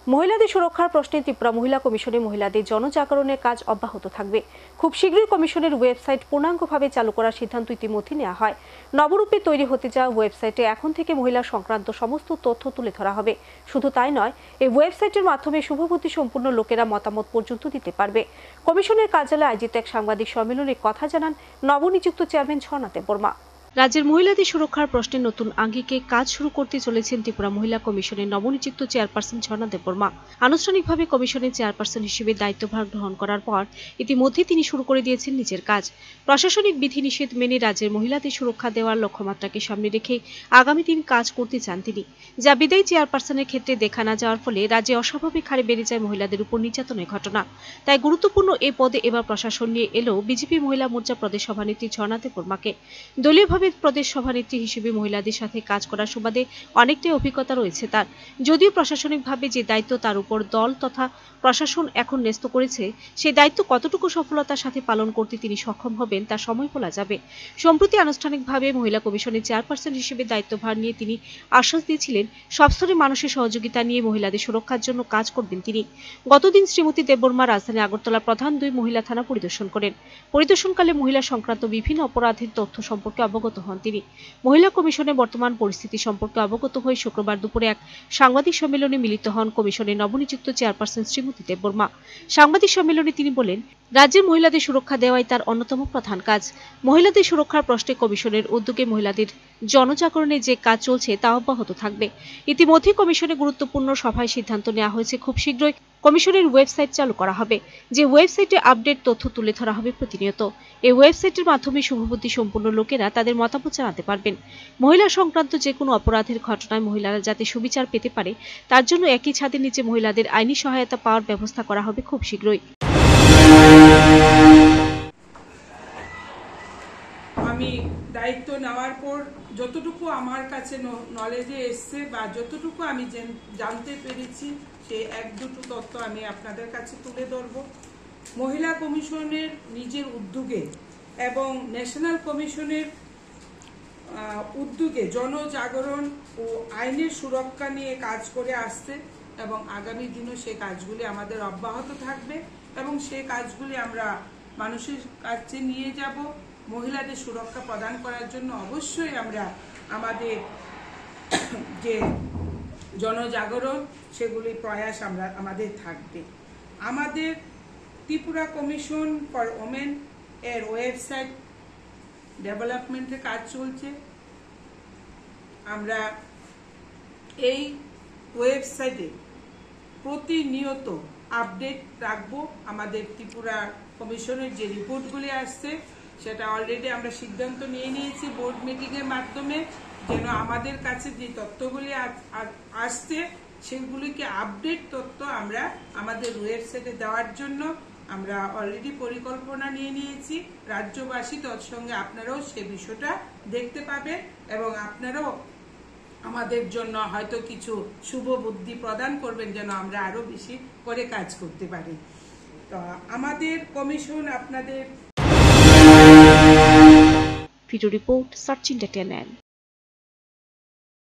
মহিলাদের সুরক্ষার প্রশ্নে ত্রিপুরা মহিলা কমিশনে মহিলাদের জনজাগরণের কাজ অব্যাহত থাকবে। খুব শীঘ্রই কমিশনের ওয়েবসাইট পূর্ণাঙ্গভাবে চালু করার সিদ্ধান্ত ইতিমধ্যে নেওয়া হয়। নবরূপে তৈরি হতে যাওয়া ওয়েবসাইটে এখন থেকে মহিলা সংক্রান্ত সমস্ত তথ্য তুলে ধরা হবে। শুধু তাই নয়, এই ওয়েবসাইটের মাধ্যমে শুভবুদ্ধি সম্পূর্ণ লোকেরা মতামত পর্যন্ত দিতে পারবে। কমিশনের কার্যালয়ে আয়োজিত এক সাংবাদিক সম্মেলনে কথা জানান নবনিযুক্ত চেয়ারম্যান ঝর্ণা দেববর্মা। রাজ্যের মহিলাদের সুরক্ষার প্রশ্নে নতুন আঙ্গিকে কাজ শুরু করতে চলেছেন ত্রিপুরা মহিলা কমিশনের নবনিযুক্ত চেয়ারপারসন ঝর্ণা দেববর্মা। আনুষ্ঠানিকভাবে কমিশনের চেয়ারপারসন হিসেবে দায়িত্বভার গ্রহণ করার পর ইতিমধ্যে তিনি শুরু করে দিয়েছেন নিজের কাজ। প্রশাসনিক বিধিনিষেধ মেনে রাজ্যের মহিলাদের সুরক্ষা দেওয়ার লক্ষ্যমাত্রাকে সামনে রেখে আগামী দিন কাজ করতে চান তিনি, যা বিদায়ী চেয়ারপারসনের ক্ষেত্রে দেখা না যাওয়ার ফলে রাজ্যে অস্বাভাবিক হারে বেড়ে যায় মহিলাদের উপর নির্যাতনের ঘটনা। তাই গুরুত্বপূর্ণ এই পদে এবার প্রশাসন নিয়ে এলো বিজেপি মহিলা মোর্চা প্রদেশ সভানেত্রী ঝর্ণা দেববর্মাকে। দলীয়ভাবে প্রদেশ সভানেত্রী হিসেবে মহিলাদের সাথে কাজ করার সুবাদে অনেকটাই অভিজ্ঞতা রয়েছে তার। যদিও প্রশাসনিকভাবে যে দায়িত্ব তার উপর দল তথা প্রশাসন এখন ন্যস্ত করেছে, সেই দায়িত্ব কতটুকু সফলতার সাথে পালন করতে তিনি সক্ষম হবেন তা সময় বলা যাবে। সম্প্রতি আনুষ্ঠানিকভাবে মহিলা কমিশনের চেয়ারপারসন হিসেবে দায়িত্বভার নিয়ে তিনি আশ্বাস দিয়েছিলেন সব স্তরের মানুষের সহযোগিতা নিয়ে মহিলাদের সুরক্ষার জন্য কাজ করবেন তিনি। গতদিন শ্রীমতী দেববর্মা রাজধানী আগরতলা প্রধান 2 মহিলা থানা পরিদর্শন করেন। পরিদর্শনকালে মহিলা সংক্রান্ত বিভিন্ন অপরাধের তথ্য সম্পর্কে অবগত হন তিনি। মহিলা কমিশনের বর্তমান পরিস্থিতি সম্পর্কে অবগত হয়ে শুক্রবার দুপুরে এক সাংবাদিক সম্মেলনে মিলিত হন কমিশনের নবনিযুক্ত চেয়ারপারসন শ্রীমতী দেববর্মা। সাংবাদিক সম্মেলনে তিনি বলেন, রাজ্যের মহিলাদের সুরক্ষা দেওয়াই তার অন্যতম প্রধান কাজ। মহিলাদের সুরক্ষার প্রশ্নে কমিশনের উদ্যোগে মহিলাদের জনজাগরণে যে কাজ চলছে তা অব্যাহত থাকবে। ইতিমধ্যে কমিশনে গুরুত্বপূর্ণ সভায় সিদ্ধান্ত নেওয়া হয়েছে খুব শীঘ্রই কমিশনের ওয়েবসাইট চালু করা হবে, যে ওয়েবসাইটে আপডেট তথ্য তুলে ধরা হবে প্রতিনিয়ত। এই ওয়েবসাইটের মাধ্যমে শুভবুদ্ধি সম্পন্ন লোকেরা তাদের মতামত জানাতে পারবেন। মহিলা সংক্রান্ত যে কোনো অপরাধের ঘটনায় মহিলারা যাতে সুবিচার পেতে পারে তার জন্য একই ছাদের নিচে মহিলাদের আইনি সহায়তা পাওয়ার ব্যবস্থা করা হবে খুব শীঘ্রই। আমি দায়িত্ব নেওয়ার পর যতটুকু আমার কাছে নলেজে এসছে বা যতটুকু আমি জানতে পেরেছি সেই 1-2 তথ্য আমি আপনাদের কাছে তুলে ধরব। মহিলা কমিশনের নিজের উদ্যোগে এবং ন্যাশনাল কমিশনের উদ্যোগে জনজাগরণ ও আইনের সুরক্ষা নিয়ে কাজ করে আসছে এবং আগামী দিনও সেই কাজগুলি আমাদের অব্যাহত থাকবে এবং সেই কাজগুলি আমরা মানুষের কাছে নিয়ে যাব। মহিলাদের সুরক্ষা প্রদান করার জন্য অবশ্যই আমরা আমাদের যে জনজাগরণ সেগুলি প্রয়াস আমাদের থাকবে। আমাদের ত্রিপুরা কমিশন ফর ওমেন এর ওয়েবসাইট ডেভেলপমেন্টের কাজ চলছে। আমরা এই ওয়েবসাইটে প্রতিনিয়ত আপডেট রাখবো। আমাদের ত্রিপুরা কমিশনের যে রিপোর্টগুলি আসছে সেটা অলরেডি আমরা সিদ্ধান্ত নিয়ে নিয়েছি বোর্ড মিটিংয়ের মাধ্যমে, যেন আমাদের কাছে যে তথ্যগুলি আসছে সেগুলিকে আপডেট তথ্য আমরা আমাদের ওয়েবসাইটে দেওয়ার জন্য আমরা অলরেডি পরিকল্পনা নিয়ে নিয়েছি। রাজ্যবাসী তৎসঙ্গে আপনারাও সে বিষয়টা দেখতে পাবেন এবং আপনারাও আমাদের জন্য হয়তো কিছু শুভ বুদ্ধি প্রদান করবেন যেন আমরা আরো বেশি করে কাজ করতে পারি। তো আমাদের কমিশন আপনাদের ভিডিও রিপোর্ট সার্চ ইন্ডিয়া।